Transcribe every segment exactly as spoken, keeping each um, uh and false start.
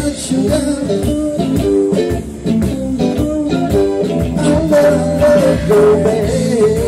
sunshine, sugar. I'm gonna let go, baby.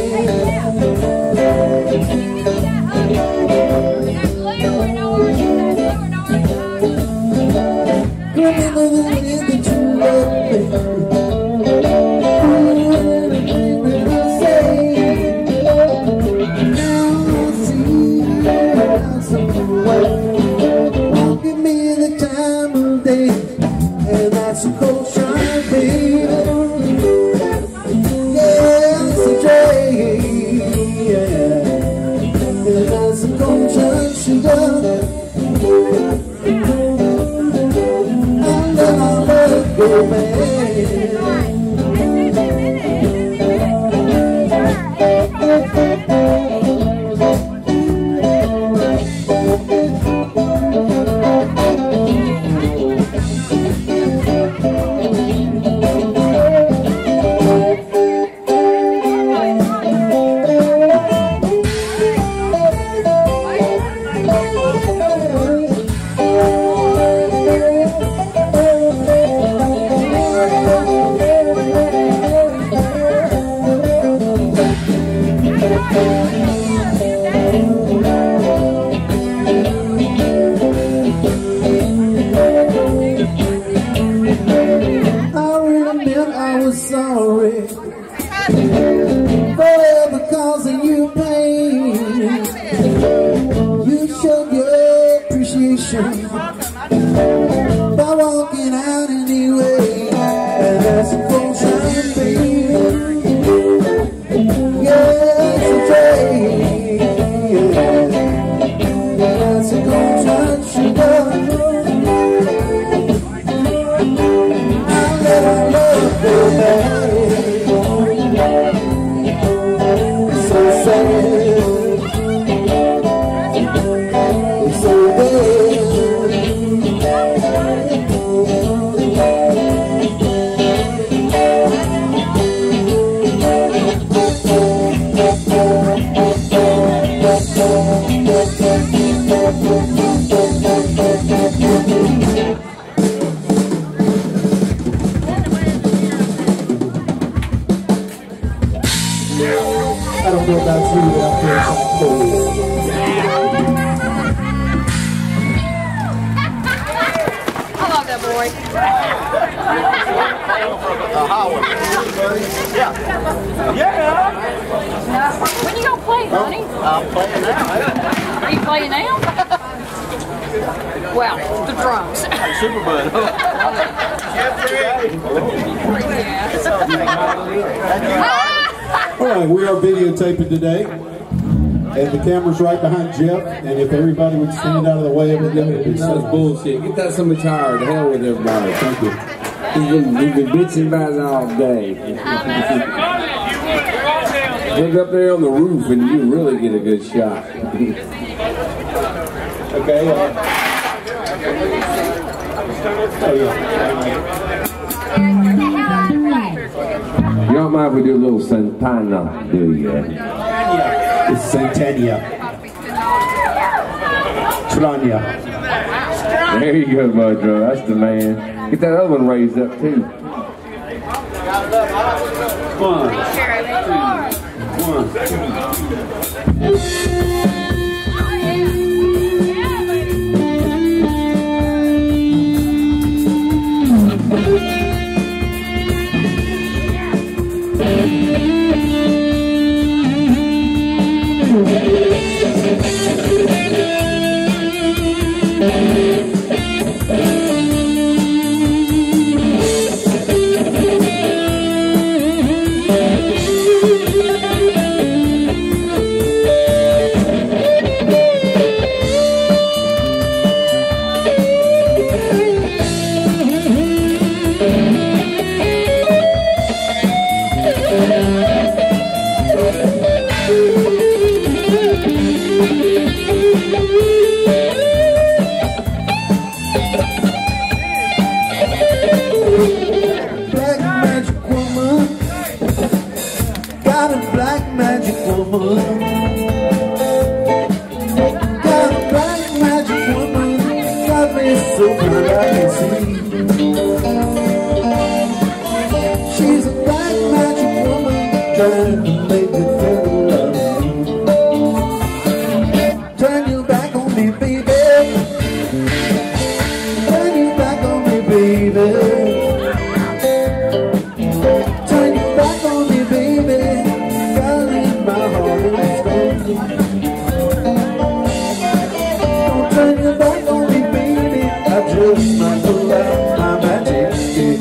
By walking out anyway, and that's a full time, baby. Yeah, it's a day. Yeah, that's a full time, sugar. I let our love go back. It's so sad. It's so bad. I don't know about you, but I feel so cold. I love that boy. Uh, Howard. Yeah. Yeah. When you gonna play, honey? I'm playing now. Are you playing now? Well, the drums. Superbud. All right, we are videotaping today, and the camera's right behind Jeff, and if everybody would stand out of the way of it, then it'd be so That's bullshit. Get that some guitar. The hell with everybody. Thank you. He's been, he's been bitching about it all day. Look up there on the roof and you really get a good shot. Okay. Uh, oh, yeah. You don't mind if we do a little Santana, do you? It's Santana. Trania. There you go, Mojo. That's the man. Get that other one raised up, too. One, two, one, two. Got a black magic woman, got me so blind I can see. just might pull out my magic stick.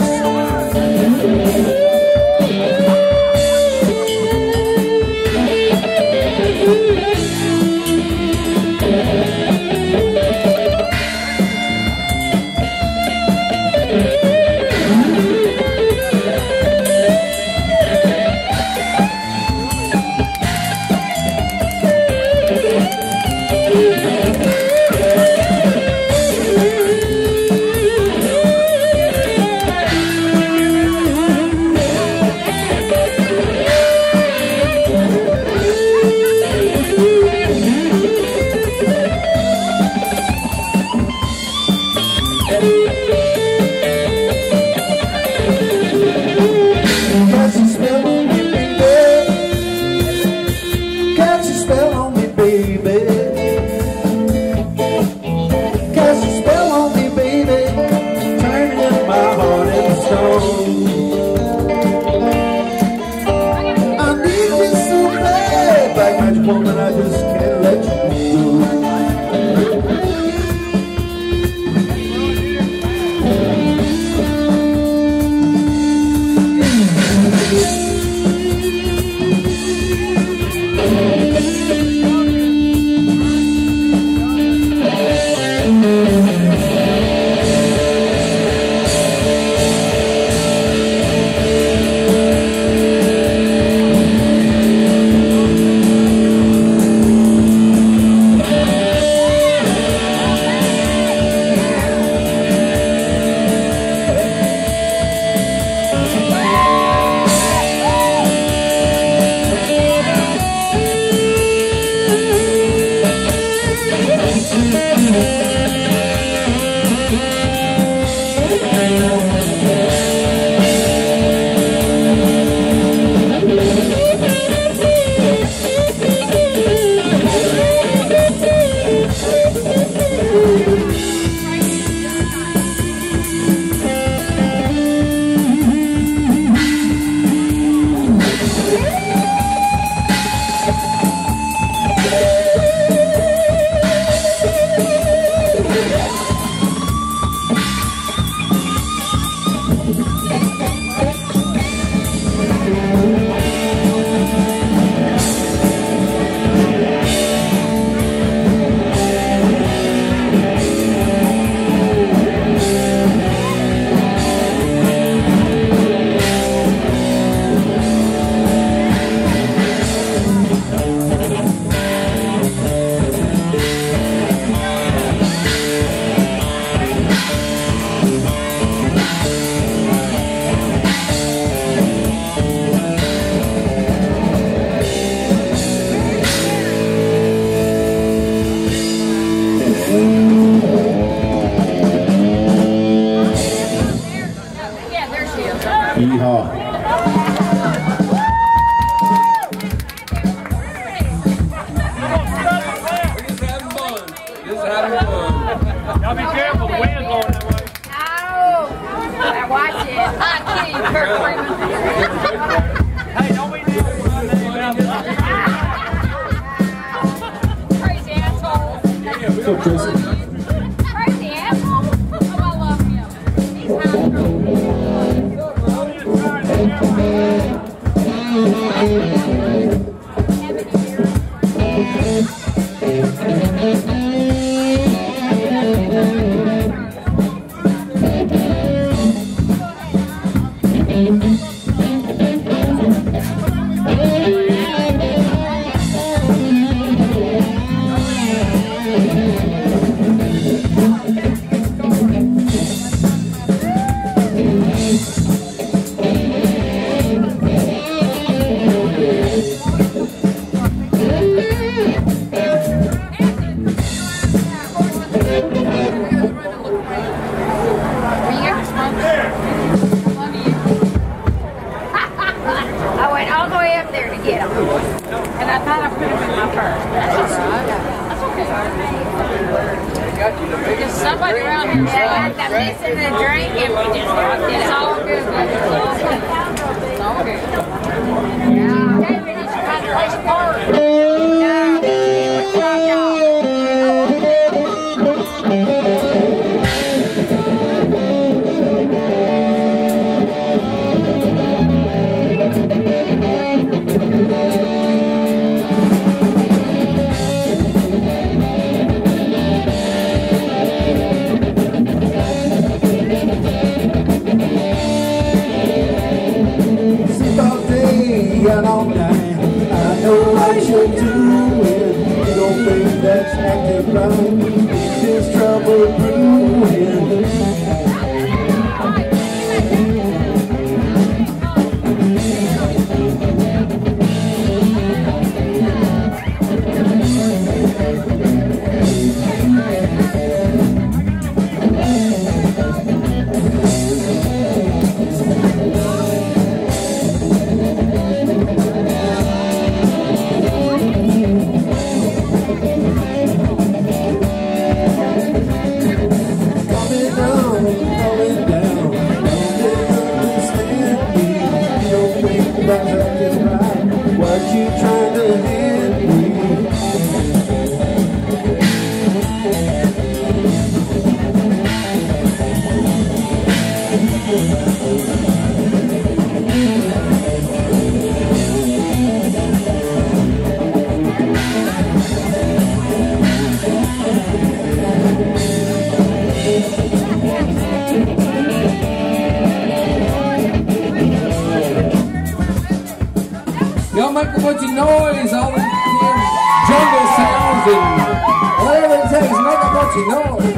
Woman, I just can't let you Y'all be careful, the wind's blowing that way. Oh, watch it. I can't even hurt Hey, don't be down. Crazy asshole. What's up, Tracy? Crazy asshole. Oh, I love him. He's out of somebody around here got that mixing the drink and we just walked in. It's all good. It's all good. It's all good. Yeah, okay, we need to try to play some cards. Yeah, what's up, y'all? around, there's trouble brewing. What you trying to hand me? Y'all make a bunch of noise, all the jungle sounds and whatever it takes, make a bunch of noise.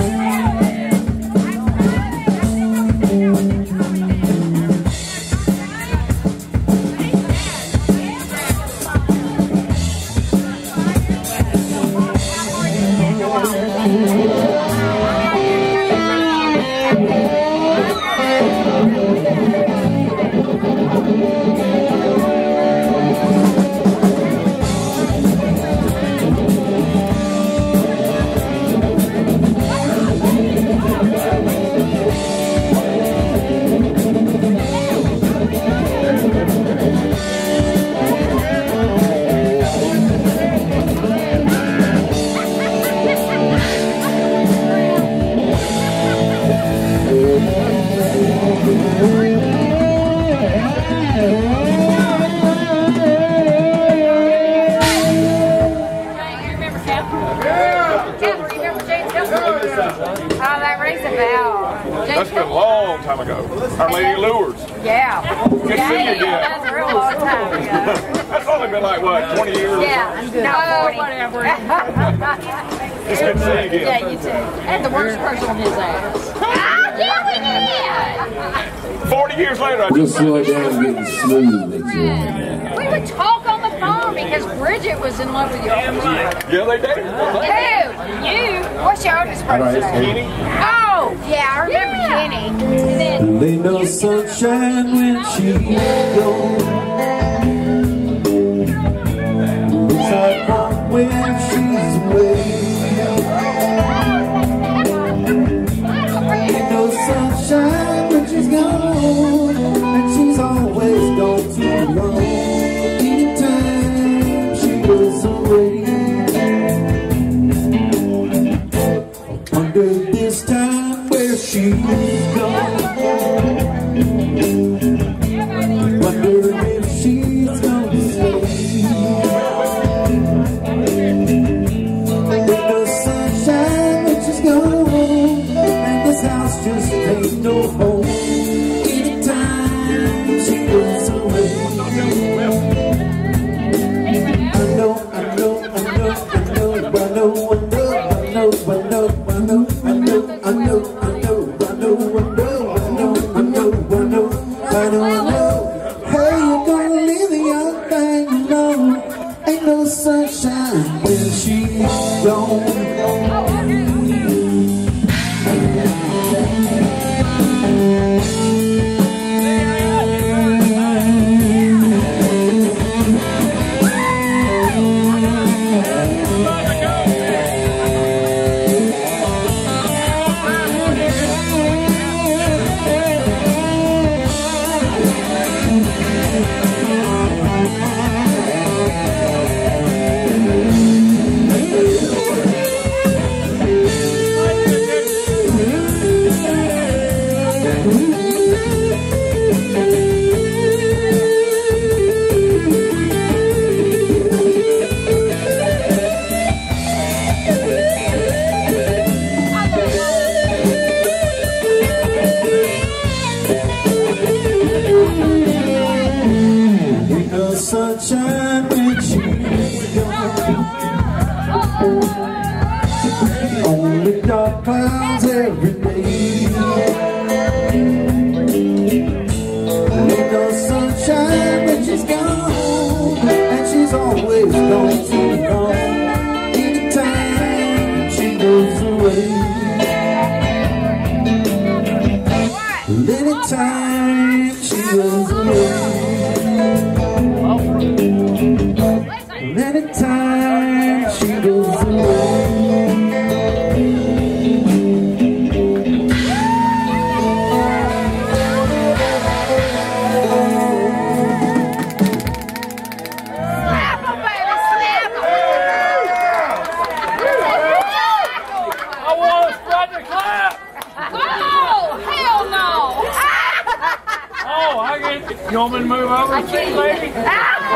That's been a long time ago. Our Lady of Lures. Yeah. Good to see you again. That's a real long time ago. That's only been like, what, twenty years? Yeah. No, whatever. It's good to see you again. Yeah, you too. And the worst person on his ass. Ah, yeah, we did. forty years later, I We'll slow it down and get smooth. We would talk on the phone because Bridget was in love with you. Yeah, they did. Who? You? What's your oldest brother's name? Oh, yeah, I remember Kenny. And then, There ain't no sunshine when she's gone. Looks like home when she's away. Ain't no sunshine when she's gone, and she's always gone too long. Anytime she goes away, under this time where she's gone, wondering if she's gonna stay. Ain't no sunshine when she's gone, and this house just ain't no home. Anytime she goes away, I know, I know, I know, I know, I know, I know, I know, I know, I know, I know, I know, I know, I know, I know, I know, I know, I know, I know, I know. Hey, you're gonna leave the young thing alone. Ain't no sunshine when she's gone. dark clouds every day. Ain't no sunshine when she's gone, and she's always gone too long. Anytime she goes away, anytime she goes away, anytime she goes away. You want me to move over and see, lady? Oh! I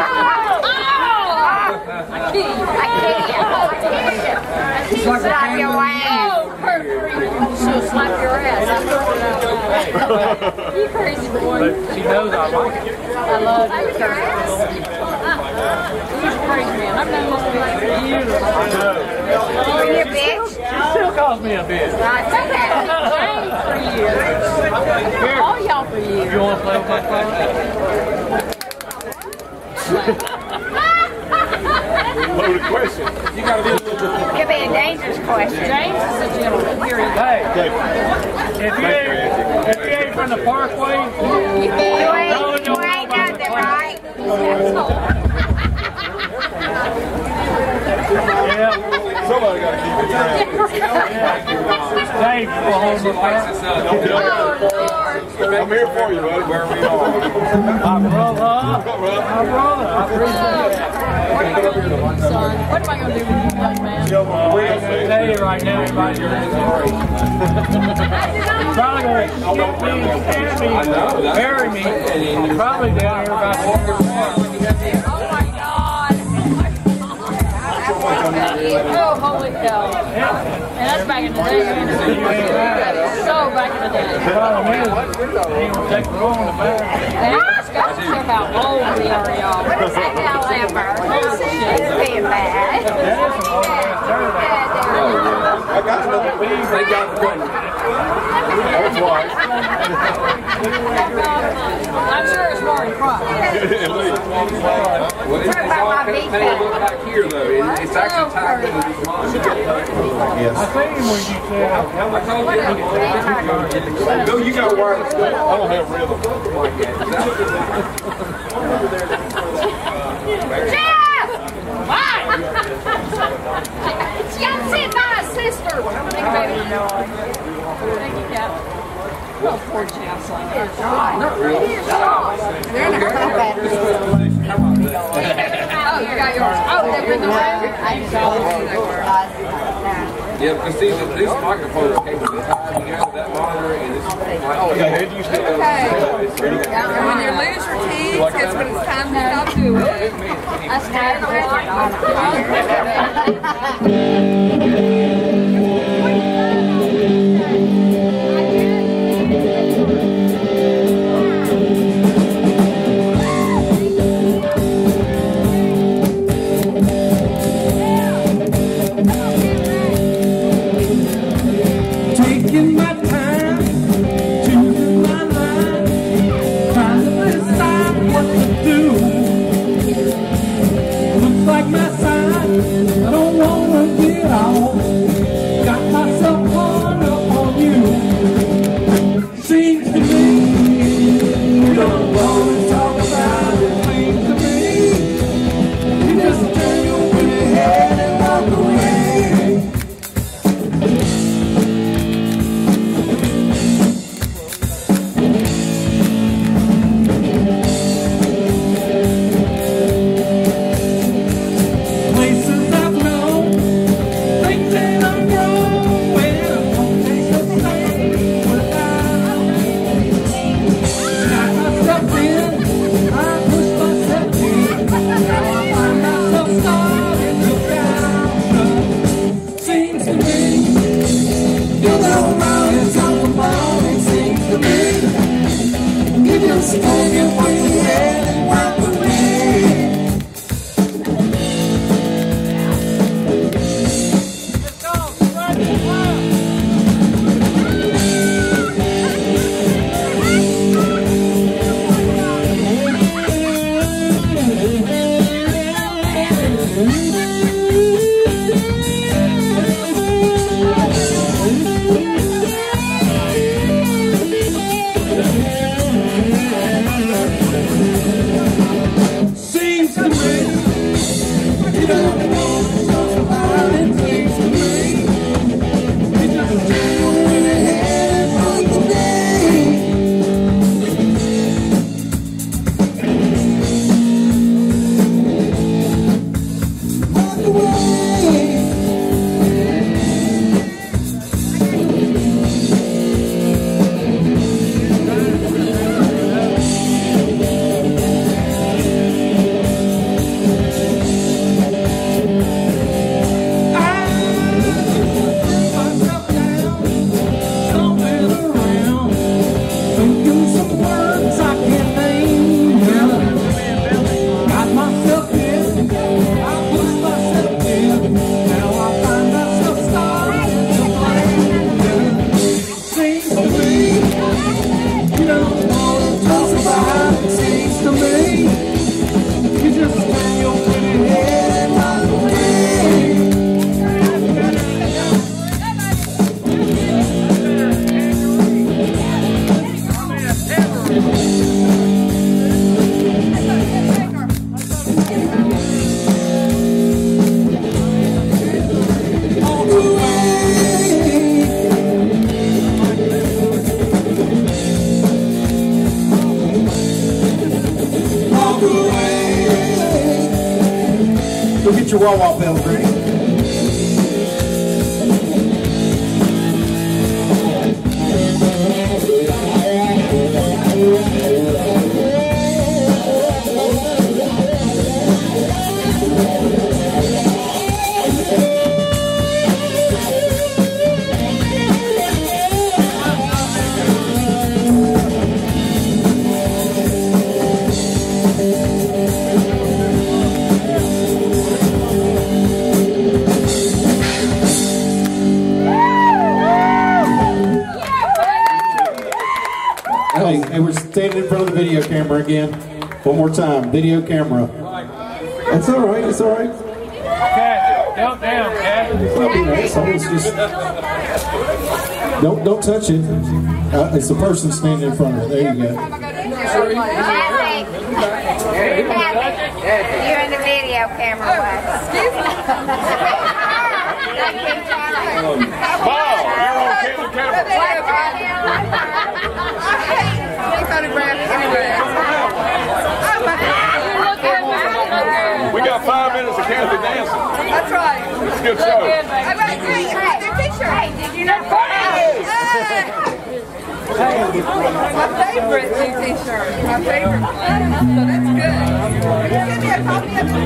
can't. I can't. She'll slap your ass. She'll slap your ass. You crazy boy. She knows I like it. I love you. Your ass? He's a crazy man. I've known this man for years. Are you a bitch? She still calls me a bitch. I said that. For years. All y'all for years. You want to play with my phone? Loaded question. You gotta be a little bit. Could be a dangerous question. James is a gentleman. Here he is. Hey, if you ain't, if you ain't from the Parkway, You ain't, you ain't nothing, right? yeah, Somebody gotta keep it down. Dave will hold the phone. I'm here for you, bud. Where we are. My brother, my brother, I appreciate it. What are you going to do with you, son? What am I going to do with you, young man? I'm going to tell you right now, everybody, you're sorry. Probably going to skip me and stand me, bury me, probably down here about four Oh my God! Oh, holy cow! And that's back in the day. So back in the day. The problem is, he will take the room in the back. That's got to show how old we are, y'all. What is that now, Lambert? It's being bad. I got another piece. They got the gun. That's why. I'm sure it's more in front. Well, it's, it's all kind of back here, though. It, it's actually tied into these lines. I seen him when you said, Bill, you got wireless stuff. I don't have rhythm. Jeff! Why? I'm sitting by my sister. Thank you, baby. Thank you, Cap. Oh, poor Jeff. Not really. They're in a combat. Oh, you got yours. Oh, they're in the room. Yeah, because these, these microphones came with the time together, that monitor, and it's like, oh, yeah, and you still have When you lose your keys, that's when it's time to stop doing it. That's kind Taking my time, choosing my line, trying to decide what to do. Looks like my sign, I don't wanna get off. words I can't name. Got myself in, I pushed myself in. Now I find myself starting to blame. Seems to me, you don't want to talk about it. Seems to me, you just stand your pretty head my way. Go get your wah-wah bell, Greg. Hey, hey, we're standing in front of the video camera again. One more time, video camera. That's all right. It's all right. Kathy, don't down, Kathy. It's not being an asshole. It's just don't don't touch it. Uh, it's the person standing in front of it. There you go. Kathy. Kathy. You're in the video camera. Excuse me. Wow, you're on camera, camera. We got five minutes of Kathy dancing. That's right. It's a good show. I got a great picture. Hey, did you know that? My favorite new t-shirt. My favorite one. So that's good. Can you give me a copy of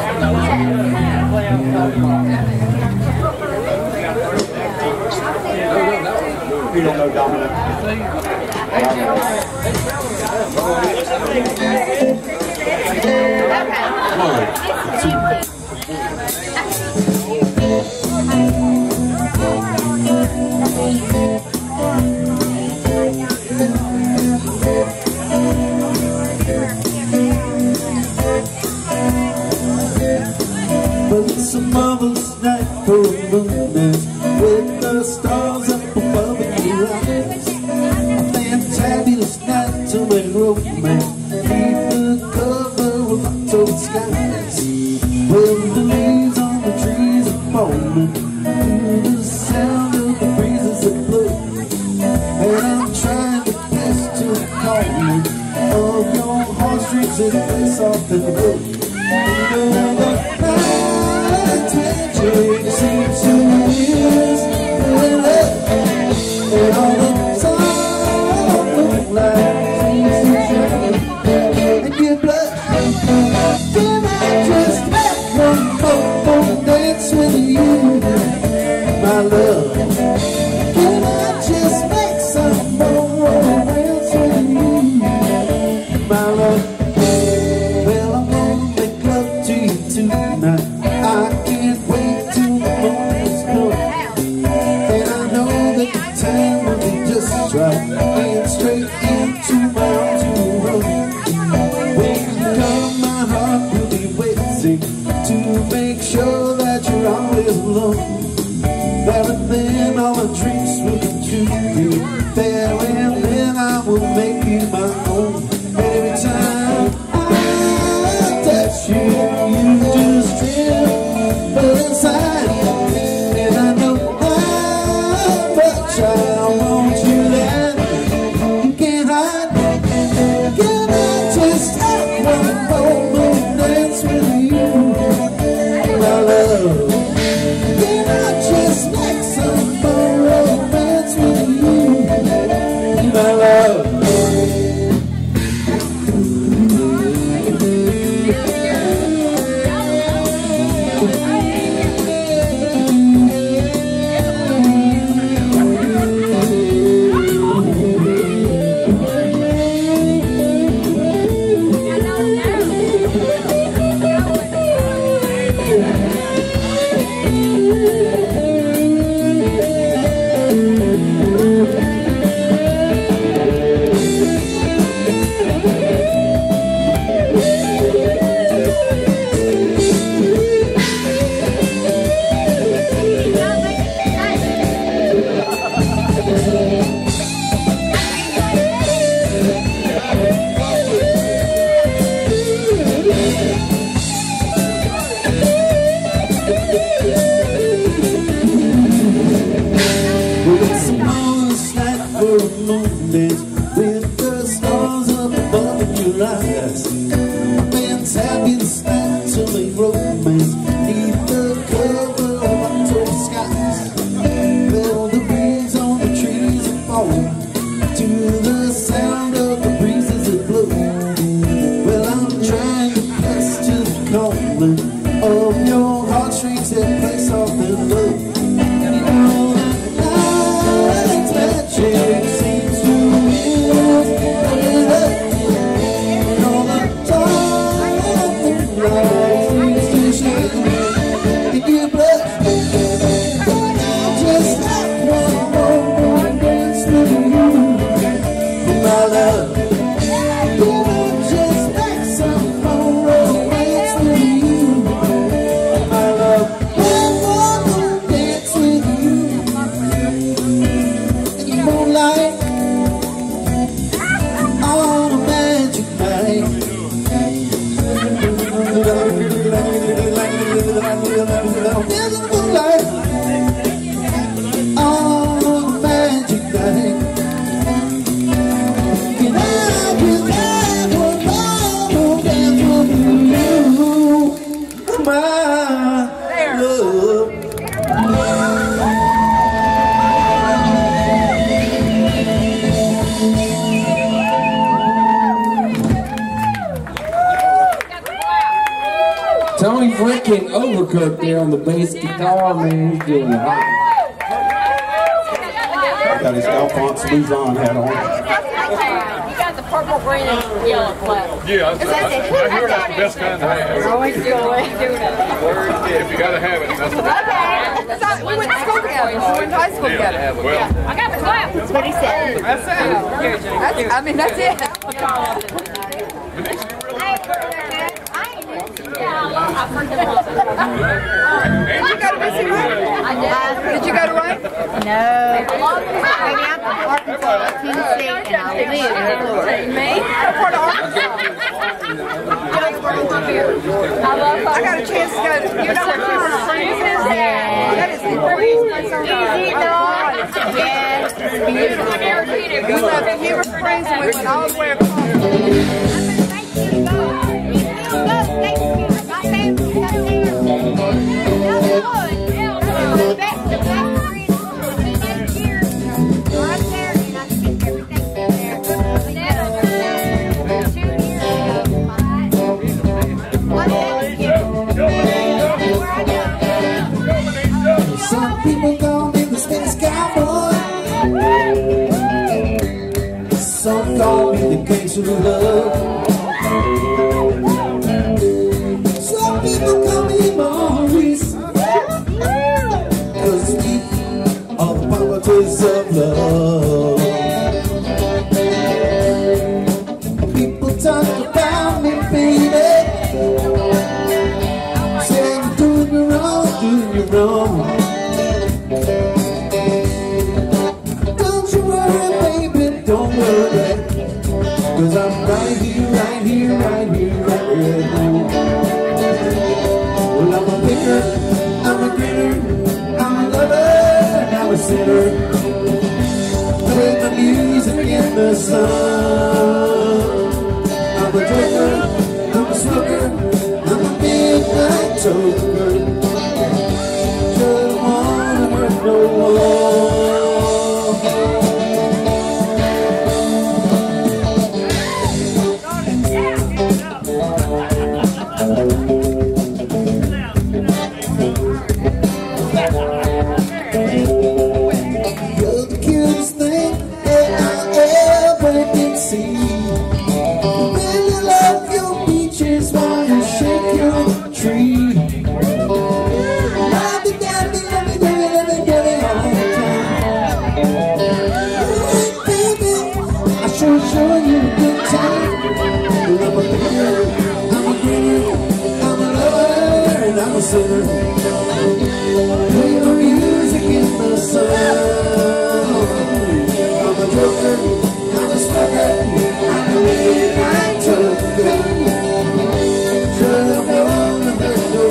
it? You don't know Dominic. But it's a marvelous night for a moon dance with the stars up above your eyes. A fantabulous night to make romance beneath the cover of October skies. When the leaves on the trees are falling to the sound of the breezes that blow, and I'm trying to guess to the calling of your heartstrings that play soft and low. You know the night tension seems to is filling up, and all the time look like seems to shine, and you blush. Can I just have one more dance with you, my love? Can I just make some more romance with you, my love? Well, I'm gonna make love to you tonight. I can't wait till the morning's come, and I know that the time will be just right, and straight into my arms you run. When you come, my heart will be waiting to make sure that you're always alone. There and then all my dreams will come true. There and then I will make you my own. Every time I touch you, you just feel inside, and I know how much I want you there. You can't hide. Can I just have one more dance with you, my love? Can I just make some more romance with you, my love? the sound of the breezes that blow. Well, I'm trying to press to the calling of your heartstrings that play soft and low. You know that night's magic seems to use and all the dark and light seems to shine in your blood. Just like one more dance with you, my love. Just like some more romance with you, my love. One more dance with you in the moonlight on a magic night. In the moonlight on a magic night. Can I just have one more dance with you, my love? Tony freaking Overkirk there on the bass guitar, man. He's doing it hot. Got his Alphonse Luzon hat on. You got the purple, green, and yellow flag. Yeah, I, I, I hear that's the best kind to have. Always do it. If you gotta have it, that's the best. We went to school together. We went to high school together. Well, I got the clap. That's what he said. That's it. That's, I mean, that's it. I forget what Did you go to Missy Ray? I did. Did you go to Ray? No. Maybe I'm from Arkansas, Tennessee, and I live in Florida. Me? What part of Arkansas? I love I got a chance to go to, you know where Fever Springs is? That is the prettiest place on earth. Is it not? Yes, it's beautiful. We left Fever Springs and we went all the way across. Some people call me the space cowboy. Some call me the gangster of love. Some people call me Maurice, 'cause we are the politics of love. People talk about me, baby, saying you're doing me wrong, doing me wrong. Don't you worry, baby, don't worry, 'cause I'm right here, right here, right here, right here now. Well, I'm a picker, I'm a grinner, I'm a lover, and I'm a sinner. Play my music in the sun. I'm a drinker, I'm a smoker, I'm a midnight toker. Just wanna hurt no one. You're the cutest thing that I ever did see. Really love your beaches while you shake your tree. Love me, love me, love me, love me, love me, love me all the time. Ooh, baby, I sure show you a good time. Well, I'm a picker, I'm a grinner, I'm a lover, and I'm a sinner. Play the music in the sun. I'm a joker, I'm a smoker, I'm a midnight toker. Just wanna hurt no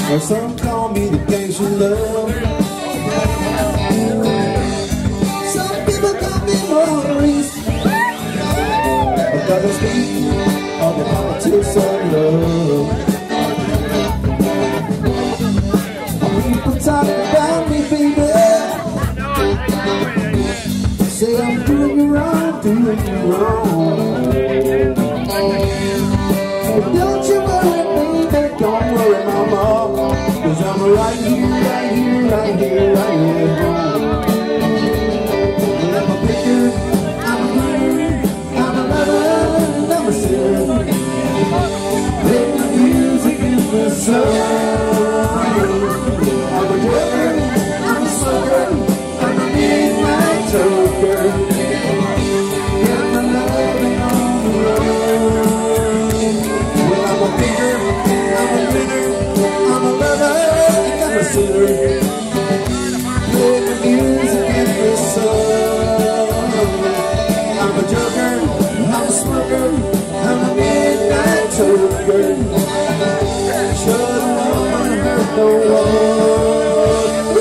Well, some call me the gangster love. Some people call me Maurice, because I speak of the politics of love. People talk about me, baby, say I'm doing you wrong, doing you wrong. But don't you worry, baby, don't worry, mama, 'cause I'm right here, right here, right here, right here. I'm a picker, I'm a winner, I'm a lover, I'm a sinner. Play the music in the sun. I'm a joker, I'm a sucker, I'm a midnight toker. Get my loving on the road. Well, I'm a picker, I'm a winner, I'm a lover, I'm a sinner. Play the music in the sun. I'm a joker, I'm a smoker, I'm a midnight toker. Shouldn't wanna hurt no one.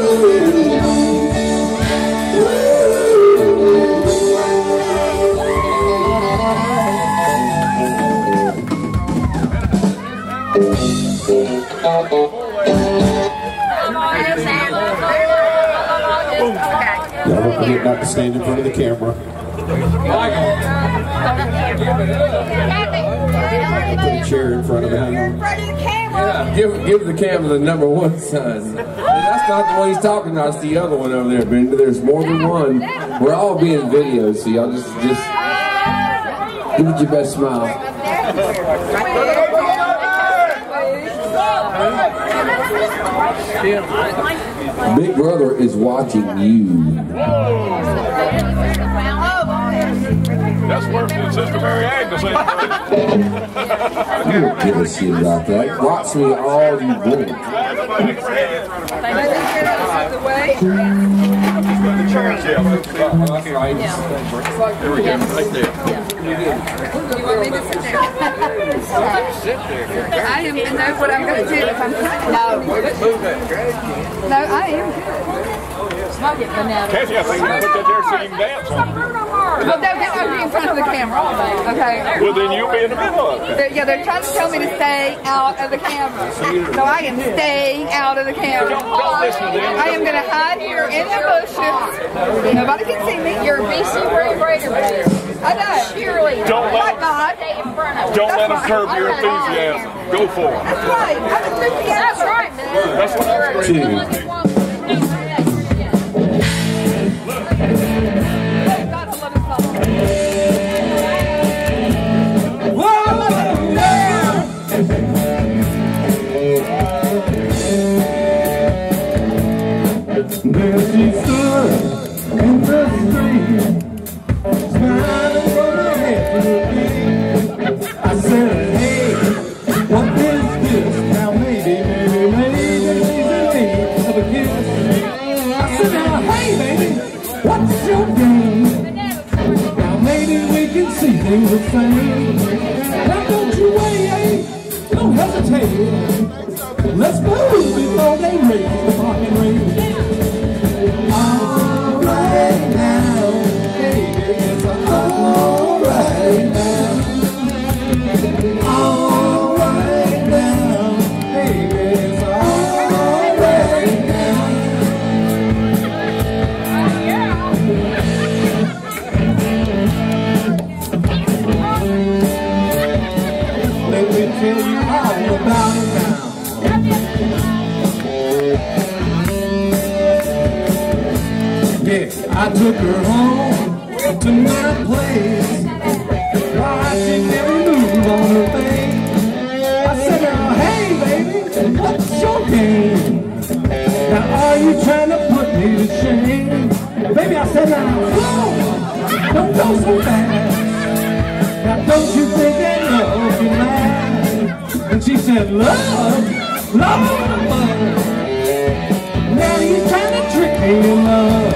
Y'all don't forget not to stand in front of the camera. Put a chair in front of it. Hang on. Yeah, give, give the camera the number one sign. That's not the one he's talking about, it's the other one over there, Brenda. There's more than one. We're all being videoed, so y'all just, just give it your best smile. Big Brother is watching you. That's worse than Sister Mary Agnes. You don't give a shit about that. Watch me all you want. There we go, right there. You want me to sit there? I am know what I'm going to do if I'm no. No, I am. Kathy, I think you put that there so you can dance on it. Well, they'll get over in front of the camera. Okay. Well, then you'll be in the middle of it. They're, yeah, they're trying to tell me to stay out of the camera. So I am staying out of the camera. Don't listen to them. I am going to hide here in the bushes. Nobody can see me. You're B C Ray Raider. I know. Surely. Don't let God. Stay in front of Don't let them curb your enthusiasm. Go for it. That's right. I'm enthusiastic. That's right, man. That's what I'm saying. Two. There she stood in the street, smiling from her head to her feet. I said, hey, what is this? Now maybe, maybe, maybe she's in need of a kiss. I said, now hey baby, what's your game? Now maybe we can see things the same. Now don't you wait, don't hesitate. Let's move before they raise the parking rate. Alright now, baby, it's alright now. Alright now, baby, it's alright now. Let me tell you all about it now. Yeah, I took her home to my place. Why she never moved on her face. I said, oh, hey baby, what's your game? Now are you trying to put me to shame? Baby, I said, now whoa, don't go so fast. Now don't you think that love can last? And she said, love, love. Now you trying to trick me in love.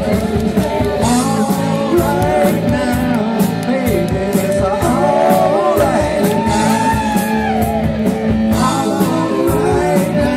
Alright now, baby, it's alright now. Alright now.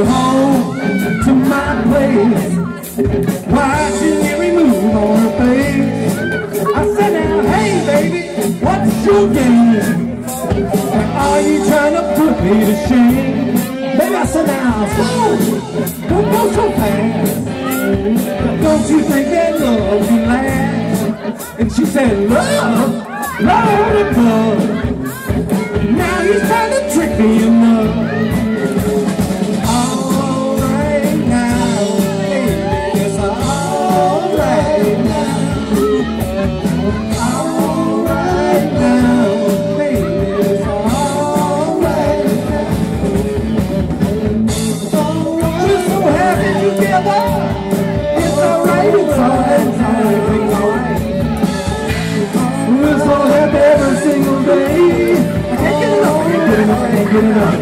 her home to my place, watching every move on her face. I said, now, hey baby, what's your game? Are you trying to put me to shame? Baby, I said, now, slow, don't go so fast. Don't you think that love can last? And she said, love, love and love. Now he's trying to trick me enough. All right now, baby, it's all right now. All right now, baby, it's all right now. We're so happy together. It's all right, it's all right, it's all right, it's all right. We're so happy every single day. I can't get enough, I can't get enough, I can't get enough.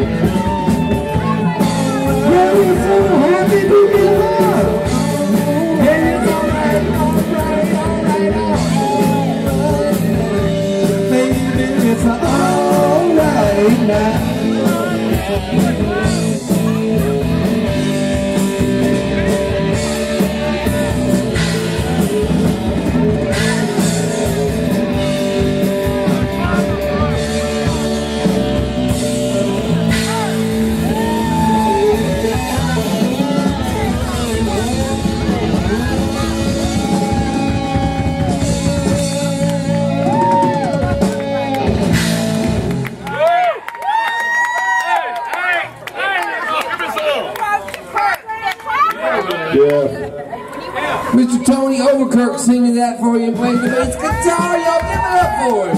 Yeah, we're so happy together. Yeah, it's all right, all right, all right, all right. Baby, it's all right now. Mister Tony Overkirk singing that for you and playing the bass guitar. Y'all give it up for him.